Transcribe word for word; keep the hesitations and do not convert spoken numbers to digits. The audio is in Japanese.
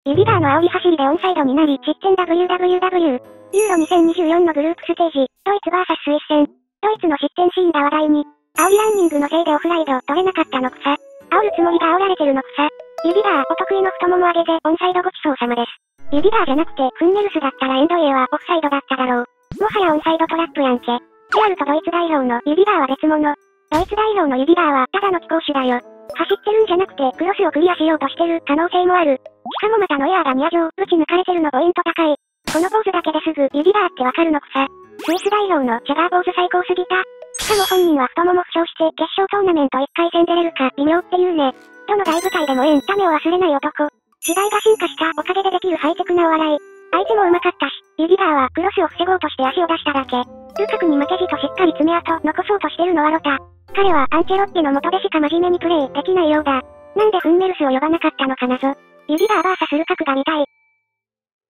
指バーの煽り走りでオンサイドになり、失点 ダブリューダブリューダブリュー。ユーロにせんにじゅうよんのグループステージ、ドイツ ブイエス スイス戦。ドイツの失点シーンが話題に。煽りランニングのせいでオフライド取れなかったの草。煽るつもりが煽られてるの草。指バーお得意の太もも上げでオンサイドごちそうさまです。指バーじゃなくてフンネルスだったらエンドイエはオフサイドだっただろう。もはやオンサイドトラップやんけ。レアルとドイツ代表の指バーは別物。ドイツ代表の指バーはただの貴公子だよ。走ってるんじゃなくてクロスをクリアしようとしてる可能性もある。しかもまたノエアーがニア上打ち抜かれてるのポイント高い。このポーズだけですぐ指バーってわかるの草。スイス代表のジャガーポーズ最高すぎた。しかも本人は太もも負傷して決勝トーナメントいっかい戦出れるか微妙っていうね。どの大舞台でもエンタメを忘れない男。時代が進化したおかげでできるハイテクなお笑い。相手も上手かったし、指バーはクロスを防ごうとして足を出しただけ。ルカクに負けじとしっかり爪痕残そうとしてるのはロタ。彼はアンチェロッティの元でしか真面目にプレイできないようだ。なんでフンネルスを呼ばなかったのか謎。指バーバーサスルカクが見たい。